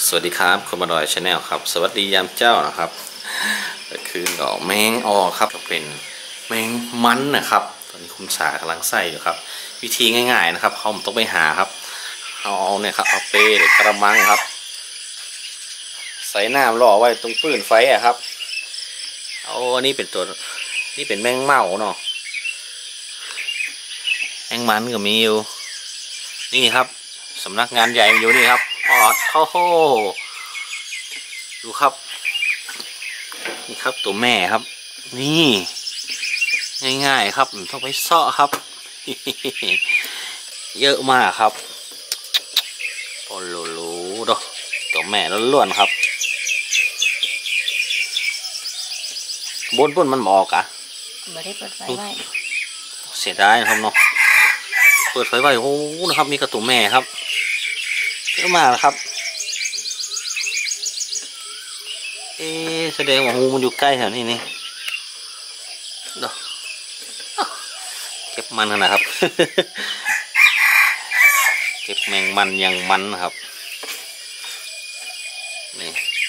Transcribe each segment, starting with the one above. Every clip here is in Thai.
สวัสดีครับคนมาดอยชาแนลครับสวัสดียามเจ้านะครับก็คือดอกแมงออครับก็เป็นแมงมันนะครับตอนนี้คุณสากำลังใส่อยู่ครับวิธีง่ายๆนะครับเขาต้องไปหาครับเอาเนี่ยครับเอาเปหรือกระมังครับใส่น้ำรอไว้ตรงปืนไฟอะครับเอาอันนี้เป็นตัวนี่เป็นแมงเม่าเนาะแมงมันก็มีอยู่นี่ครับสำนักงานใหญ่อยู่นี่ครับอ๋อโอ้โหดูครับนี่ครับตัวแม่ครับนี่ง่ายๆครับต้องไปเซาะครับ เยอะมากครับโอ้โหดูตัวแม่ล้วนๆครับบนมันหมอกอะไม่ได้เปิดไฟไว้เสียดายนะครับเนาะเปิดไฟไว้โอ้โหนะครับมีกระตัวแม่ครับเยอะมากนะครับแสดงว่างูมันอยู่ใกล้แถวนี้นี่เดี๋ยวเก็บมันนะครับ เก็บแมงมันยังมันนะครับนี่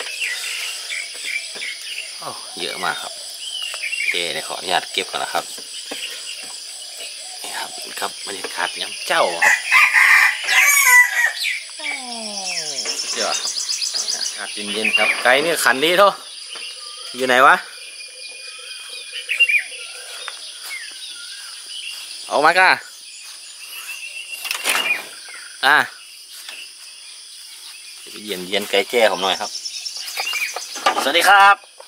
เยอะมากครับโอเคเดี๋ยวขออนุญาตเก็บก่อนนะครับนี่ครับครับบรรยากาศยามเจ้าครับสุดยอดครับอากาศเย็นๆครับไก่เนี่ยขันดีเท่าอยู่ไหนวะเอามาก้าไปเย็นไก่แจ้ผมหน่อยครับสวัสดีครับ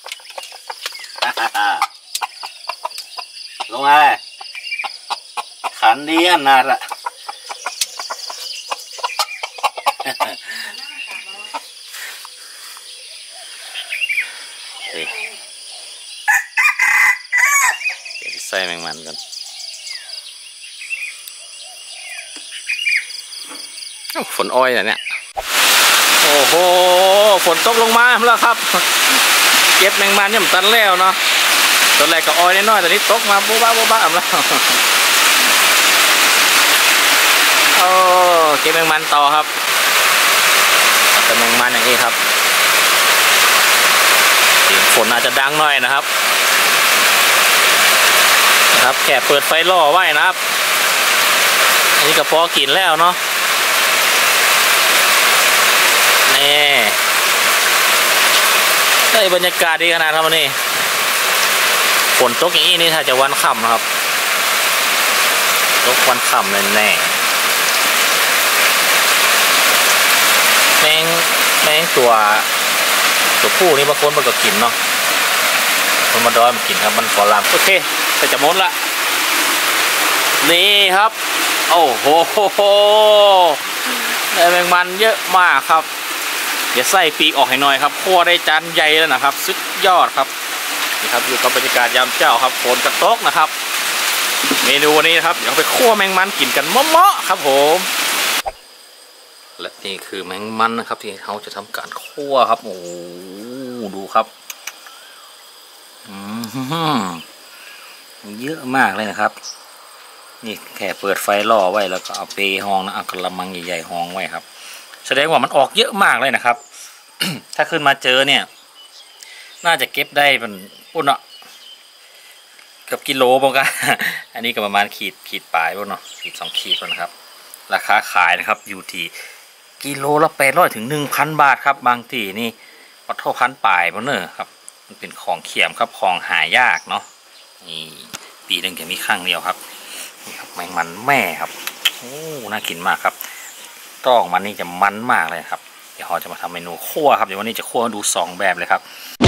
ลงมาเลยขันดีอันนาละเดี๋ยวใส่แมงมันกันฝนอ้อยเนี่ยโอ้โหฝนตกลงมาแล้วครับเก็บแมงมันเนี่ยมันตันแล้วเนาะตอนแรกก็อ้อยน้อยๆแต่นี้ตกมาโบ๊ะบ้าแล้วโอ้เก็บแมงมันต่อครับแต่แมงมันอย่างนี้ครับเสียงฝนอาจจะดังหน่อยนะครับแค่เปิดไฟล่อไว้นะครับอันนี้ก็พอกินแล้วเนาะนี่ได้บรรยากาศดีขนาดครับวันนี้ฝนตกอย่างนี้นี่ถ้าจะวันค่ำนะครับตกวันค่ำแน่แมงตัวผู้นี่บางคนมันก็กินเนาะคนมาดอยมันกินครับมันขอลามโอเคแต่จะหมดละนี่ครับโอ้โหได้แมงมันเยอะมากครับเดี๋ยวใส่ปีกออกให้หน่อยครับคั่วได้จานใหญ่แล้วนะครับสุดยอดครับนี่ครับอยู่กับบรรยากาศยามเจ้าครับฝนกระตกนะครับเมนูวันนี้ครับเดี๋ยวไปคั่วแมงมันกินกันเมาะๆครับผมและนี่คือแมงมันนะครับที่เขาจะทำการคั่วครับโอ้ดูครับเยอะมากเลยนะครับนี่แค่เปิดไฟล่อไว้แล้วก็เอาเปห้องนะเอากระมังใหญ่ๆห้องไว้ครับแสดงว่ามันออกเยอะมากเลยนะครับ ถ้าขึ้นมาเจอเนี่ยน่าจะเก็บได้เป็นปุ่นเนาะกับกิโลบ้างกัน อันนี้ก็ประมาณขีดปลายบ้างเนาะขีด2 ขีดนะครับราคาขายนะครับอยู่ที่กิโลละ800 ถึง 1,000 บาทครับบางที่นี่วัดเท่าพันปลายบ้างเนอะครับมันเป็นของเขียมครับของหายากเนาะนี่ปีหนึ่งจะมีครั้งเดียวครับนี่ครับแมงมันแม่ครับโอ้น่ากินมากครับต้องมันนี่จะมันมากเลยครับเดี๋ยวเราจะมาทำเมนูคั่วครับเดี๋ยววันนี้จะคั่วดู2 แบบเลยครับ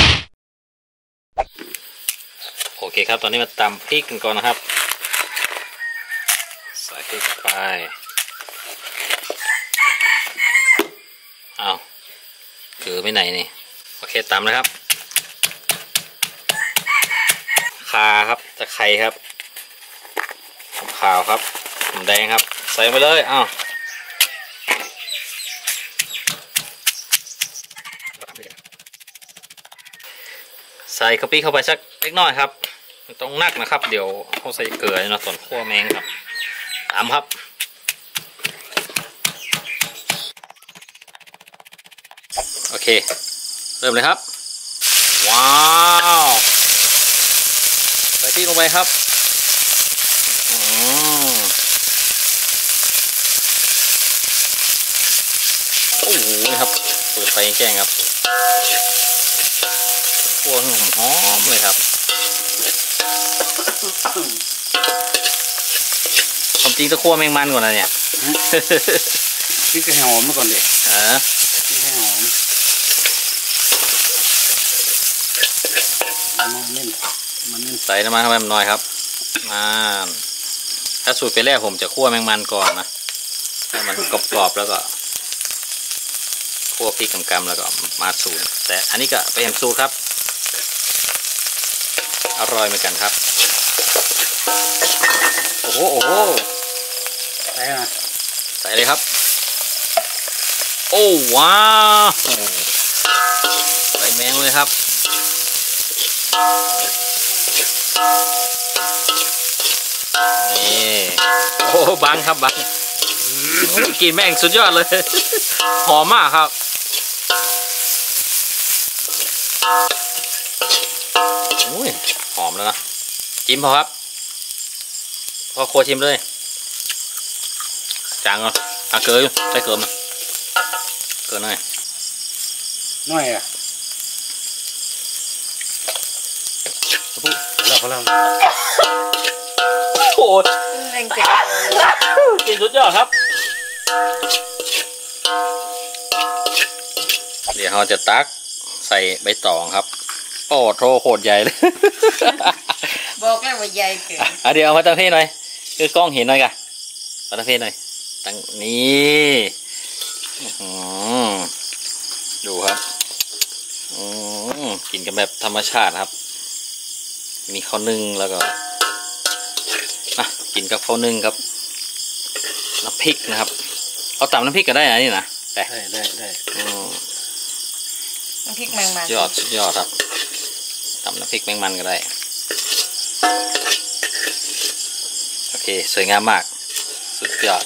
โอเคครับตอนนี้มาตำพริกกันก่อนนะครับใส่พริกไปเอาถือไปไหนนี่โอเคตำนะครับข่าครับตะไคร้ครับขาวครับหอมแดงครับใส่ไปเลยอ้าวใส่กะปิเข้าไปสักเล็กน้อยครับต้องนักนะครับเดี๋ยวเขาใส่เกลือนะส่วนคั่วแมงครับตามครับ โเริ่มเลยครับว้าวใส่พริกลงไปครับโอ้โหครับเปิดไฟแกงครับคั่วให้หอมเลยครับความจริงจะคั่วแมงมันก่อนนะเนี่ยพริกให้หอมมาก่อนเลยพริกให้หอมมันใส่น้ำมันเข้าไปหน่อยครับถ้าสูตรไปแรกผมจะคั่วแมงมันก่อนนะให้มันกรอบๆแล้วก็คั่วพริกกำๆแล้วก็มาสูตรแต่อันนี้ก็ไปเห็นสูตรครับอร่อยเหมือนกันครับโอ้โหใส่มาใส่เลยครับโอ้ว้าวใส่แมงเลยครับนี่โอ้บังครับบังกินแมงสุดยอดเลยหอมมากครับอุ้ยหอมแล้วนะจิ้มพอครับพอโคชิมเลยจางอ่ะเกลือใส่เกลือมาเกลือหน่อยอ่ะพอแล้วโอ้ยกินสุดยอดครับเดี๋ยวเราจะตักใส่ใบตองครับโอ้โหโคตรใหญ่เลยบอกแล้วว่าใหญ่เกินเดี๋ยวเอามาตั้งเพลหน่อยคือกล้องเห็นหน่อยกะมาตั้งเพลหน่อยตั้งนี่ดูครับกินกันแบบธรรมชาติครับมีข้าวนึ่งแล้วก็กินกับข้าวนึ่งครับน้ำพริกนะครับเอาตำน้ำพริกก็ได้นะนี่นะได้น้ำพริกแมงมันสุดยอดครับตำน้ำพริกแมงมันก็ได้โอเคสวยงามมากสุดยอด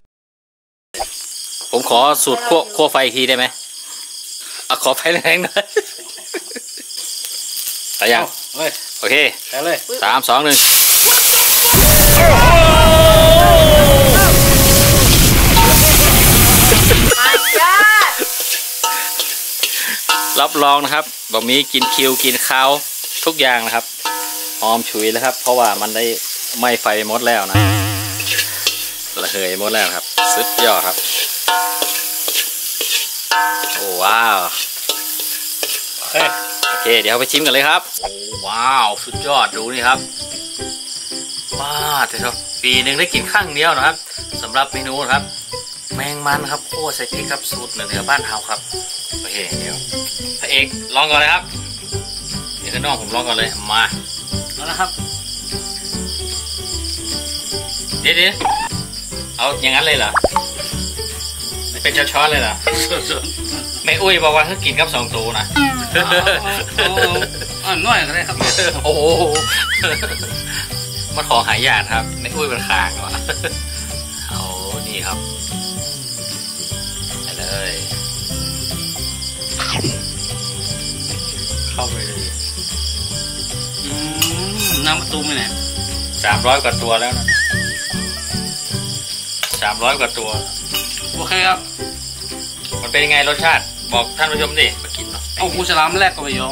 ผมขอสูตรคั่วไฟอีกทีได้ไหมขอไฟแรงหน่อยไปยังโอเคเลย 3 2 1รับรองนะครับบะหมี่กินคิวกินข้าวทุกอย่างนะครับหอมฉุยแล้วครับเพราะว่ามันได้ไหม้ไฟหมดแล้วนะระเหยหมดแล้วครับสุดยอดครับโอ้ว้าวโอเคเดี๋ยวไปชิมกันเลยครับโอ้ว้าวสุดยอดดูนี่ครับว้าแต่ครับปีหนึ่งได้กินครั้งเดียวนะครับสำหรับเมนูนะครับแมงมันครับโคตรใส่พริกครับสูตรเหนือบ้านเฮาครับโอเคเดี๋ยวพระเอกลองก่อนเลยครับเดี๋ยวน้องผมลองก่อนเลยมาเอาละครับเดี๋ยวเอาอย่างนั้นเลยเหรอเป็นช้อนๆเลยเหรอแม่อุ้ยบอกว่าเขากินกับ2 ตัวนะน้อยก็ได้ครับโอ้มันของหายากครับแม่อุ้ยมันขางว่ะเอานี่ครับไปเลยเข้าไปเลยน้ำประตูไหมเนี่ย 300 กว่าตัวแล้วนะ300 กว่าตัวโอเคครับมันเป็นยังไงรสชาติบอกท่านผู้ชมดิมากินเนาะเอาหูฉลามแรกก็ไปยอม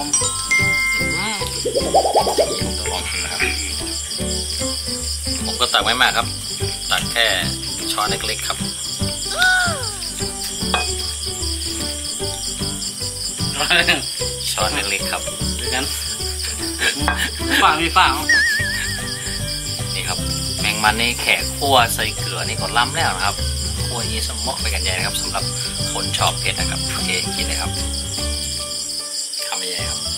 ผมจะลองกินนะครับผมก็ตักไม่มากครับตักแค่ช้อนเล็กๆครับช้อนเล็กๆครับด้วยกันฝ่ามีฝ่านี่ครับแมงมันนี่แขกคั่วใส่เกลือนี่ก็ล้ำแล้วนะครับคั่วนี้สมเหมาะไปกันใหญ่นะครับสำหรับคนชอบเผ็ดนะครับโอเคกินเลยครับทำใหญ่ครับ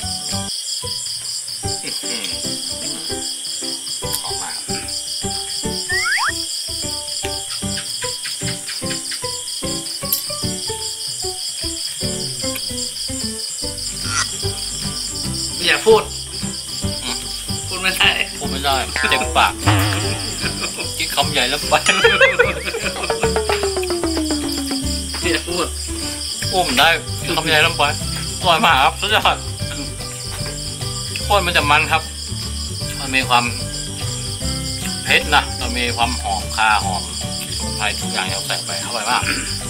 หอมมากอย่าพูดไม่ได้เต็มปากกินคำใหญ่แล้วไปอย่าพูดอุ้มได้คำใหญ่ลงไปอร่อยมากครับสุดยอดโคตรมันจะมันครับมันมีความเผ็ดนะมันมีความหอมคาหอมสมุนไพรทุกอย่างที่เราใส่ไปอร่อยมาก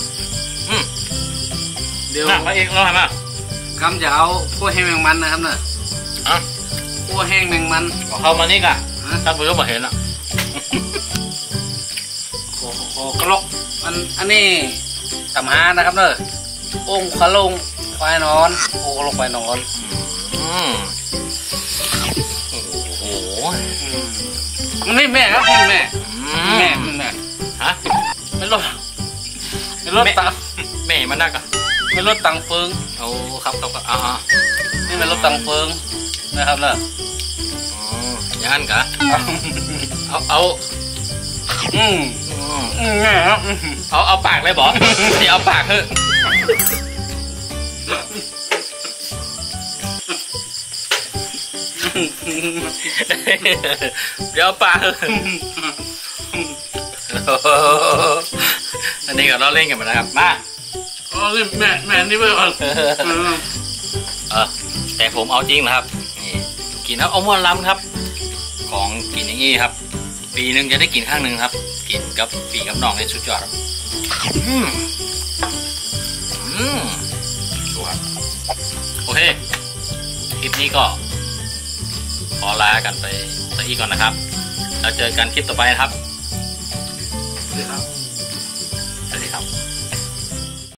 เดี๋ยวพระเอกอร่อยมากคำจะเอาคั่วแห้งแมงมันนะครับน่ะอ่ะคั่วแห้งแมงมันเข้ามานี่ก่ะท่านผู้ชมมาเห็นอ่ะโอ้กระลกอันนี้ตำหานะครับเนอะองค์ขลุงควายนอนโอ้กระลกควายนอนโอ้โหมันนี่แม่ครับนี่แม่แม่ฮะไม่รถตังแม่มันนักอ่ะไม่รถตังเฟิงโอ้ครับนี่ไม่รถตังเฟิงนะครับเนอะอย่างนั้นกะเอาแม่ครับเอาปากเลยบอกเดี๋ยวเอาปากเถอะเดี๋ยวเอาปากอันนี้ก็เราเล่นกันมานะครับมานี่แม่นี่เพื่อนแต่ผมเอาจริงนะครับนี่กินแล้วเอาม้วนล้ำครับของกินอย่างนี้ครับปีหนึ่งจะได้กินข้างหนึ่งครับกินกับปีกับน้องในสุดยอดครับดูครับโอเคคลิปนี้ก็ขอลากันไปสักทีก่อนนะครับแล้วเจอกันคลิปต่อไปนะครับ